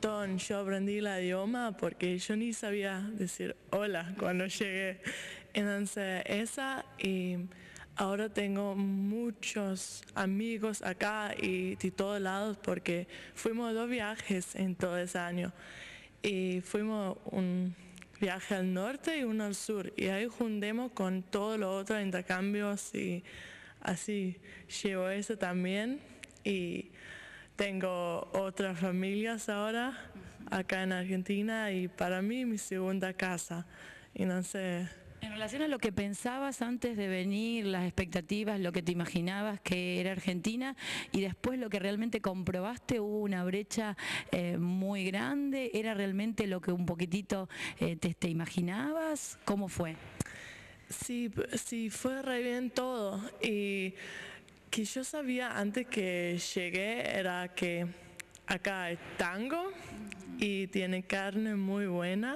montón. Yo aprendí el idioma porque yo ni sabía decir hola cuando llegué. Entonces esa, y ahora tengo muchos amigos acá y de todos lados porque fuimos 2 viajes en todo ese año. Y fuimos un viaje al norte y uno al sur. Y ahí juntemos con todos los otros intercambios y así llevo eso también. Y tengo otras familias ahora acá en Argentina y para mí mi segunda casa. Y no sé. En relación a lo que pensabas antes de venir, las expectativas, lo que te imaginabas que era Argentina y después lo que realmente comprobaste, hubo una brecha muy grande, ¿era realmente lo que un poquitito te imaginabas? ¿Cómo fue? Sí, sí, fue re bien todo. Y que yo sabía antes que llegué era que acá hay tango y tiene carne muy buena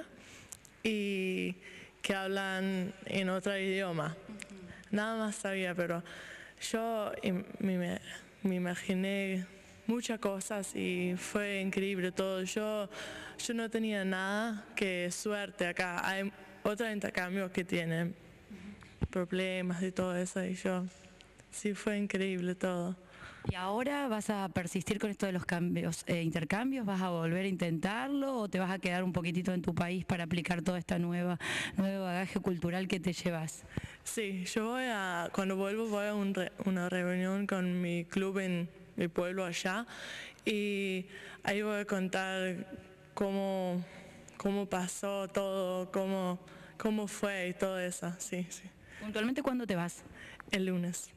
y que hablan en otro idioma. Nada más sabía, pero yo me imaginé muchas cosas y fue increíble todo. Yo no tenía nada que suerte acá. Hay otros intercambios que tienen problemas y todo eso y yo, sí, fue increíble todo. ¿Y ahora vas a persistir con esto de los cambios, intercambios? ¿Vas a volver a intentarlo o te vas a quedar un poquitito en tu país para aplicar toda esta nuevo bagaje cultural que te llevas? Sí, yo cuando vuelvo voy a una reunión con mi club en mi pueblo allá y ahí voy a contar cómo pasó todo, cómo fue y todo eso, sí, sí. ¿Puntualmente cuándo te vas? El lunes.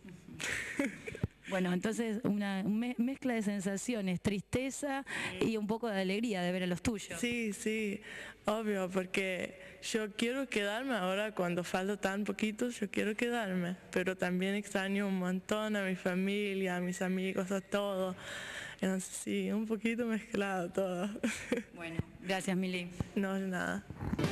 Bueno, entonces una mezcla de sensaciones, tristeza y un poco de alegría de ver a los tuyos. Sí, sí, obvio, porque yo quiero quedarme ahora cuando falta tan poquito, yo quiero quedarme, pero también extraño un montón a mi familia, a mis amigos, a todo. Entonces sí, un poquito mezclado todo. Bueno, gracias Mili. No, nada.